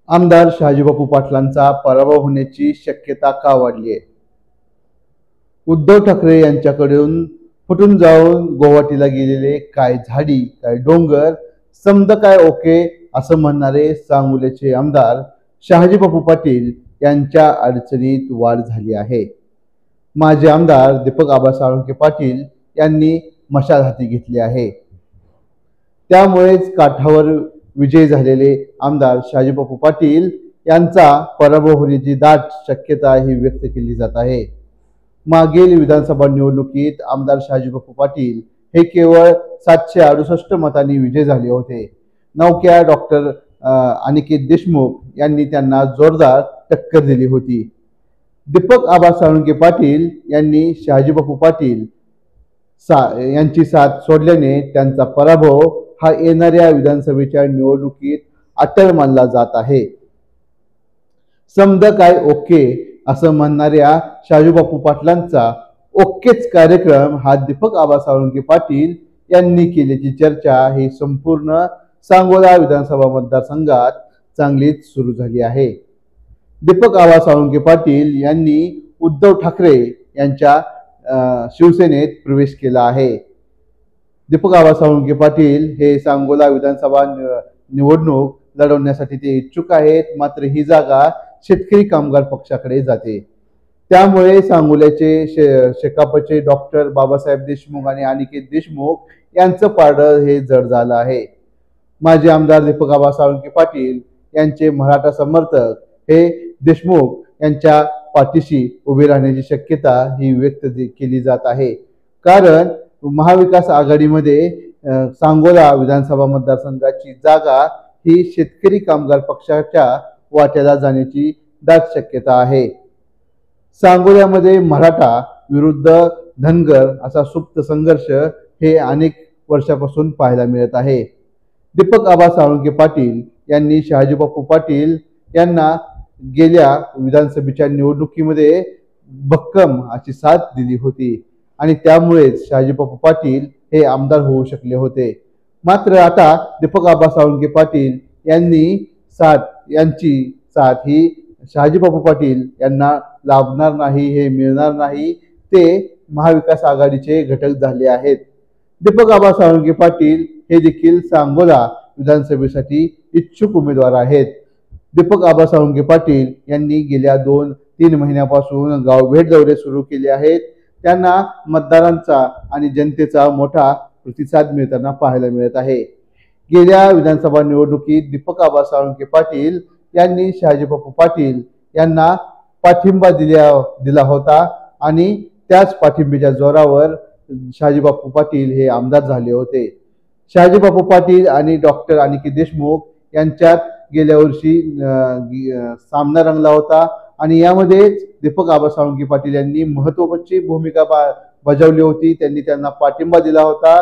आमदार शहाजीबापू पाटलांचा पराभव होण्याची शक्यता का वाढली आहे? उद्धव ठाकरे यांच्याकडून फुटून जाऊन गुवाहाटीला गेलेले काय झाडी काय डोंगर समद काय ओके असं म्हणणारे सांगोल्याचे आमदार शहाजीबापू पाटील यांच्या अडचणीत वाढ झाली आहे। माजी आमदार दीपक आबा साळुंखे पाटील यांनी मशाल हाती घेतली आहे। त्यामुळेच काठावर विजयी झालेले आमदार शहाजीबापू पाटील यांचा पराभव होण्याची दाट शक्यता ही व्यक्त केली जात आहे। मागील विधानसभा निवडणुकीत आमदार शहाजीबापू पाटील हे केवळ 768 मतांनी विजयी झाले होते। नौक्या डॉक्टर अनिकेत देशमुख यांनी त्यांना जोरदार टक्कर दिली होती। दीपक आबा साळुंखे पाटील यांनी शहाजीबापू पाटील यांची साथ सोडल्याने त्यांचा पराभव हा येणाऱ्या विधानसभेच्या निवडणुकीत अटळ मानला जात आहे। समद काय ओके असं म्हणणाऱ्या शहाजीबापू पाटलांचा ओकेच कार्यक्रम हा दीपक आबा साळुंखे पाटील यांनी केल्याची चर्चा ही संपूर्ण सांगोला विधानसभा मतदारसंघात चांगलीच सुरू झाली आहे। दीपक आबा साळुंखे पाटील यांनी उद्धव ठाकरे यांच्या शिवसेनेत प्रवेश केला आहे। दीपक आबा साळुंखे पाटील हे सांगोला विधानसभा निवडणूक लढवण्यासाठी ते इच्छुक आहेत, मात्र ही जागा शेतकरी कामगार पक्षाकडे जाते। त्यामुळे सांगोल्याचे शेकापचे डॉक्टर बाबासाहेब देशमुख आणि अनिकेत देशमुख यांचं पारडं हे जड झालं आहे। माजी आमदार दीपक आबा साळुंखे पाटील यांचे मराठा समर्थक हे देशमुख यांच्या पाठीशी उभे राहण्याची शक्यता ही व्यक्त केली जात आहे। कारण महाविकास आघाडीमध्ये सांगोला विधानसभा मतदारसंघाची जागा ही शेतकरी कामगार पक्षाच्या वाट्याला जाण्याची दाट शक्यता आहे। सांगोल्यामध्ये मराठा विरुद्ध धनगर असा सुप्त संघर्ष हे अनेक वर्षापासून पाहायला मिळत आहे। दीपक आबा साळुंखे पाटील यांनी शहाजीबापू पाटील यांना गेल्या विधानसभेच्या निवडणुकीमध्ये भक्कम अशी साथ दिली होती आणि त्यामुळेच शहाजीबापू पाटील हे आमदार होऊ शकले होते। मात्र आता दीपक आबा साळुंखे पाटील यांची साथ ही शहाजीबापू पाटील यांना लाभणार नाही, हे मिळणार नाही। ते महाविकास आघाडीचे घटक झाले आहेत। दीपक आबा साळुंखे पाटील हे देखील सांगोला विधानसभेसाठी इच्छुक उमेदवार आहेत। दीपक आबा साळुंखे पाटील यांनी गेल्या 2-3 महिन्यापासून गावभेट दौरे सुरू केले आहेत। त्यांना मतदारांचा आणि जनतेचा मोठा प्रतिसाद मिळताना पाहायला मिळत आहे। गेल्या विधानसभा निवडणुकीत दीपक आबा साळुंखे पाटील यांनी शहाजीबापू पाटील यांना पाठिंबा दिला होता आणि त्याच पाठिंब्याच्या जोरावर शहाजीबापू पाटील हे आमदार झाले होते। शहाजीबापू पाटील आणि डॉक्टर अनिकेत देशमुख यांच्यात गेल्या वर्षी सामना रंगला होता आणि यामध्ये दीपक आबा साळुंखे पाटील यांनी महत्त्वाची भूमिका बजावली होती। त्यांनी त्यांना पाठिंबा दिला होता।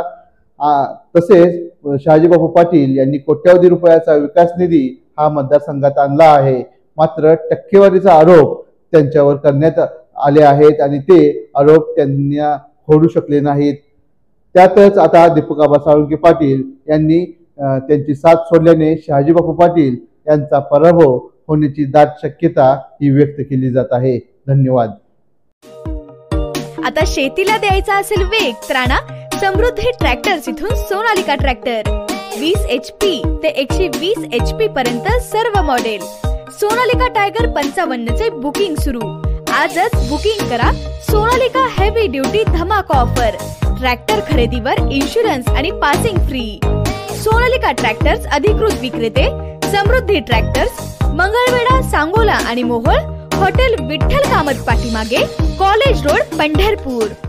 तसेच शहाजीबापू पाटील यांनी कोट्यवधी रुपयाचा विकास निधी हा मतदारसंघात आणला आहे। मात्र टक्केवारीचा आरोप त्यांच्यावर करण्यात आले आहेत आणि ते आरोप त्यांना होऊ शकले नाहीत। त्यातच आता दीपक आबा साळुंखे पाटील यांनी त्यांची साथ सोडल्याने शहाजीबापू पाटील यांचा पराभव होण्याची दाट शक्यता ही व्यक्त केली जात आहे। धन्यवाद। आता शेतीला द्यायचा असेल वेग तर आणा समृद्धी ट्रॅक्टर्स इथून सोनालिका ट्रॅक्टर 20 HP ते 120 HP पर्यंत सर्व मॉडेल। सोनालिका टायगर 55 चे बुकिंग सुरू। आजच बुकिंग करा। सोनालिका हेवी ड्युटी धमाका ऑफर। ट्रॅक्टर खरेदीवर इन्शुरन्स आणि पासिंग फ्री। सोनालिका ट्रॅक्टर्स अधिकृत विक्रेते समृद्धी ट्रॅक्टर्स, मंगळवेढा, सांगोला आणि मोहोळ, हॉटेल विठ्ठल कामत पाठीमागे, कॉलेज रोड, पंढरपूर।